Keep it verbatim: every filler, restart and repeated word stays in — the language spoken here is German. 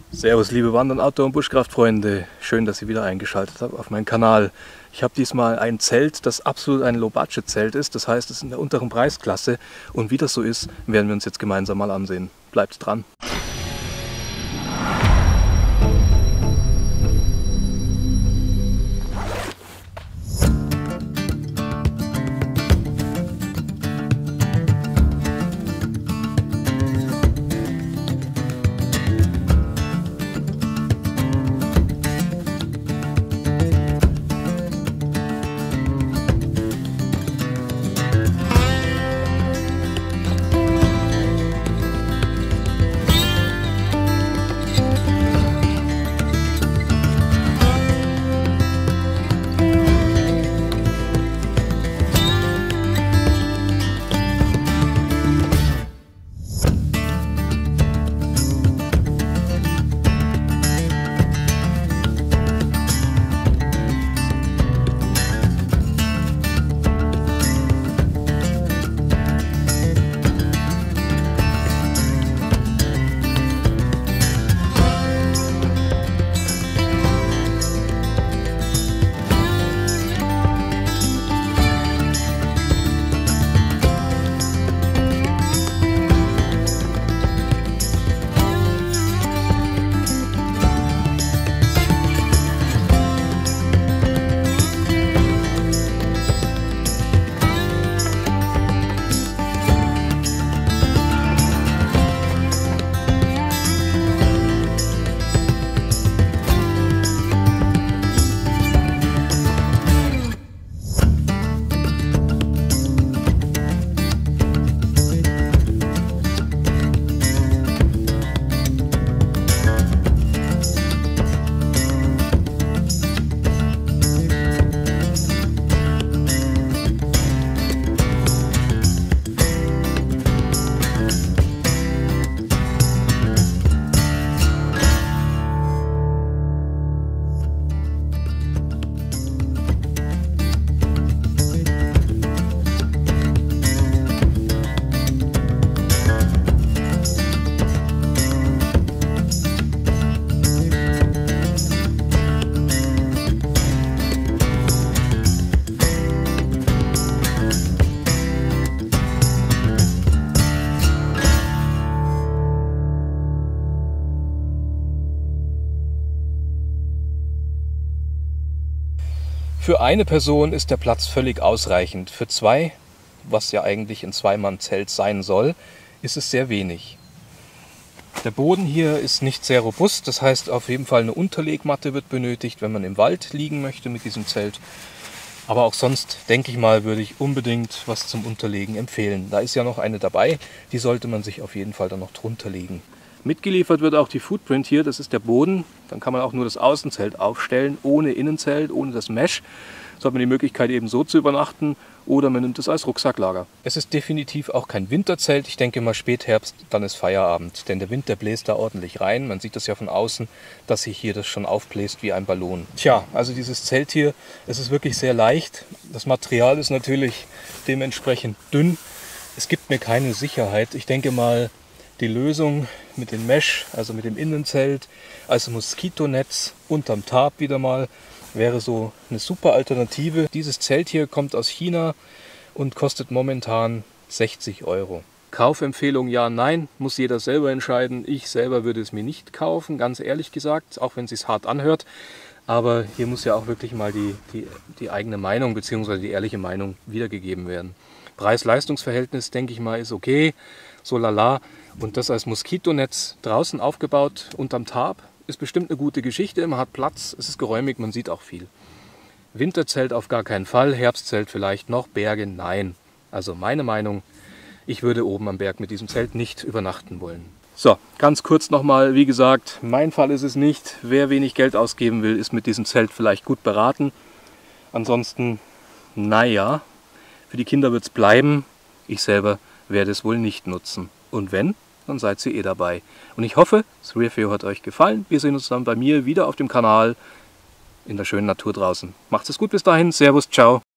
Servus liebe Wandern, Outdoor- und Buschkraftfreunde, schön, dass ihr wieder eingeschaltet habt auf meinen Kanal. Ich habe diesmal ein Zelt, das absolut ein Low-Budget-Zelt ist, das heißt, es ist in der unteren Preisklasse und wie das so ist, werden wir uns jetzt gemeinsam mal ansehen. Bleibt dran! Für eine Person ist der Platz völlig ausreichend. Für zwei, was ja eigentlich ein Zweimann-Zelt sein soll, ist es sehr wenig. Der Boden hier ist nicht sehr robust, das heißt auf jeden Fall eine Unterlegmatte wird benötigt, wenn man im Wald liegen möchte mit diesem Zelt. Aber auch sonst, denke ich mal, würde ich unbedingt was zum Unterlegen empfehlen. Da ist ja noch eine dabei, die sollte man sich auf jeden Fall dann noch drunter legen. Mitgeliefert wird auch die Footprint hier, das ist der Boden. Dann kann man auch nur das Außenzelt aufstellen, ohne Innenzelt, ohne das Mesh. So hat man die Möglichkeit eben so zu übernachten oder man nimmt es als Rucksacklager. Es ist definitiv auch kein Winterzelt, ich denke mal Spätherbst, dann ist Feierabend. Denn der Wind, der bläst da ordentlich rein, man sieht das ja von außen, dass sich hier das schon aufbläst wie ein Ballon. Tja, also dieses Zelt hier, es ist wirklich sehr leicht. Das Material ist natürlich dementsprechend dünn. Es gibt mir keine Sicherheit. Ich denke mal, die Lösung mit dem Mesh, also mit dem Innenzelt, als Moskitonetz unterm Tarp wieder mal, wäre so eine super Alternative. Dieses Zelt hier kommt aus China und kostet momentan sechzig Euro. Kaufempfehlung ja, nein, muss jeder selber entscheiden. Ich selber würde es mir nicht kaufen, ganz ehrlich gesagt, auch wenn es sich hart anhört. Aber hier muss ja auch wirklich mal die, die, die eigene Meinung bzw. die ehrliche Meinung wiedergegeben werden. Preis-Leistungs-Verhältnis, denke ich mal, ist okay, so lala. Und das als Moskitonetz draußen aufgebaut unterm Tarp ist bestimmt eine gute Geschichte. Man hat Platz, es ist geräumig, man sieht auch viel. Winterzelt auf gar keinen Fall, Herbstzelt vielleicht noch, Berge nein. Also meine Meinung, ich würde oben am Berg mit diesem Zelt nicht übernachten wollen. So, ganz kurz nochmal, wie gesagt, mein Fall ist es nicht. Wer wenig Geld ausgeben will, ist mit diesem Zelt vielleicht gut beraten. Ansonsten, naja, für die Kinder wird es bleiben. Ich selber werde es wohl nicht nutzen. Und wenn, dann seid ihr eh dabei. Und ich hoffe, das Review hat euch gefallen. Wir sehen uns dann bei mir wieder auf dem Kanal in der schönen Natur draußen. Macht es gut bis dahin. Servus, ciao.